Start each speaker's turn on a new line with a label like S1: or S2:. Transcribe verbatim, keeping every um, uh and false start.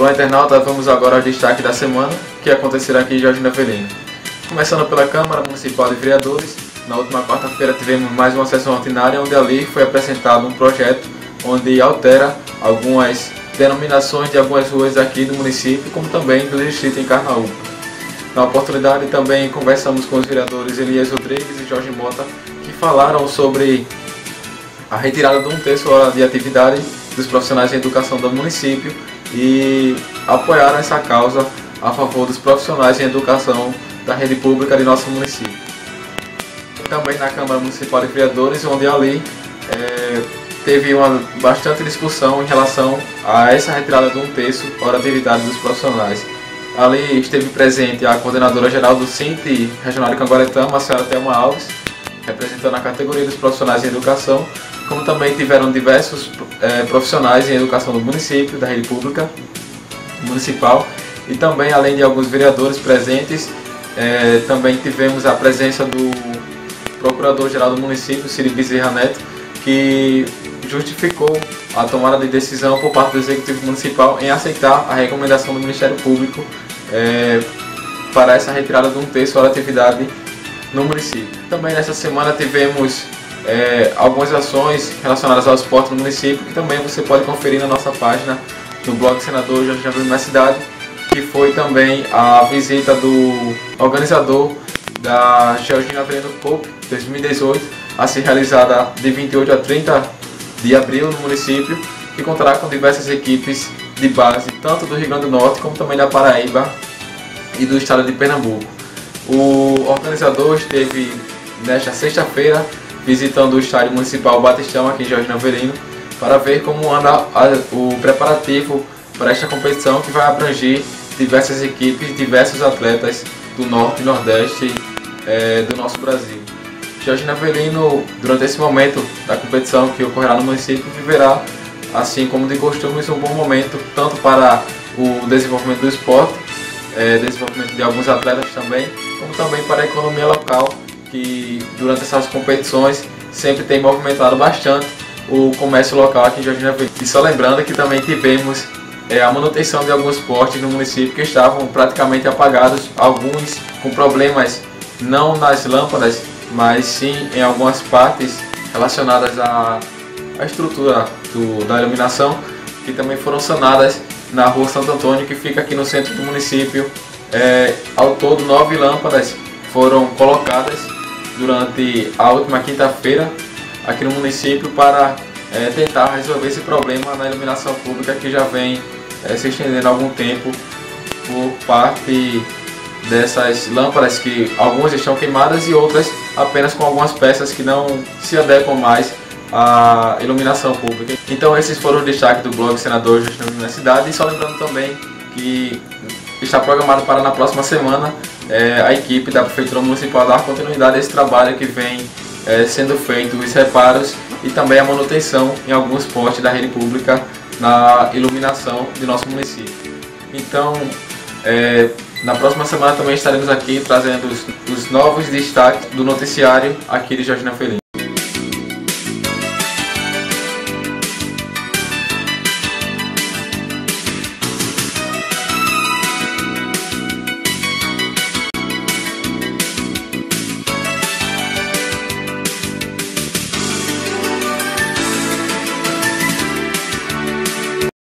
S1: Olá, internauta, vamos agora ao destaque da semana, que acontecerá aqui em Jorginho Avelino. Começando pela Câmara Municipal de Vereadores, na última quarta-feira tivemos mais uma sessão ordinária, onde ali foi apresentado um projeto onde altera algumas denominações de algumas ruas aqui do município, como também do distrito em Carnaúba. Na oportunidade também conversamos com os vereadores Elias Rodrigues e Jorge Mota, que falaram sobre a retirada de um terço hora de atividade dos profissionais de educação do município e apoiaram essa causa a favor dos profissionais de educação da rede pública de nosso município. Também na Câmara Municipal de Vereadores, onde ali é, teve uma bastante discussão em relação a essa retirada de um terço hora de atividade dos profissionais. Ali esteve presente a coordenadora geral do Sinte Regional de Canguaretama, a senhora Thelma Alves, representando a categoria dos profissionais em educação, como também tiveram diversos é, profissionais em educação do município, da rede pública municipal, e também, além de alguns vereadores presentes, é, também tivemos a presença do procurador-geral do município, Ciro Bezerra Neto, que justificou a tomada de decisão por parte do Executivo Municipal em aceitar a recomendação do Ministério Público é, para essa retirada de um terço da atividade no município. Também nessa semana tivemos é, algumas ações relacionadas ao esporte no município, que também você pode conferir na nossa página no blog Senador Jorginho Avelino na cidade, que foi também a visita do organizador da Jorginho Avelino Cup dois mil e dezoito, a ser realizada de vinte e oito a trinta de abril no município, que contará com diversas equipes de base, tanto do Rio Grande do Norte como também da Paraíba e do estado de Pernambuco. O organizador esteve nesta sexta-feira visitando o estádio municipal Batistão aqui em Jorginho Avelino para ver como anda a, o preparativo para esta competição, que vai abranger diversas equipes, diversos atletas do Norte e Nordeste é, do nosso Brasil. Jorginho Avelino, durante esse momento da competição que ocorrerá no município, viverá, assim como de costumes, um bom momento tanto para o desenvolvimento do esporte, é, desenvolvimento de alguns atletas também, como também para a economia local, que durante essas competições sempre tem movimentado bastante o comércio local aqui em Jorginho Avelino. E só lembrando que também tivemos é, a manutenção de alguns postes no município que estavam praticamente apagados, alguns com problemas não nas lâmpadas, mas sim em algumas partes relacionadas à, à estrutura do, da iluminação, que também foram sanadas na rua Santo Antônio, que fica aqui no centro do município. É, ao todo, nove lâmpadas foram colocadas durante a última quinta-feira aqui no município para é, tentar resolver esse problema na iluminação pública, que já vem é, se estendendo há algum tempo por parte dessas lâmpadas, que algumas estão queimadas e outras apenas com algumas peças que não se adequam mais à iluminação pública. Então esses foram os destaques do blog Senador Jorginho Avelino na cidade, e só lembrando também que está programado para na próxima semana é, a equipe da Prefeitura Municipal dar continuidade a esse trabalho que vem é, sendo feito, os reparos e também a manutenção em alguns postes da rede pública na iluminação de nosso município. Então, é, na próxima semana também estaremos aqui trazendo os, os novos destaques do noticiário aqui de Jorginho Avelino.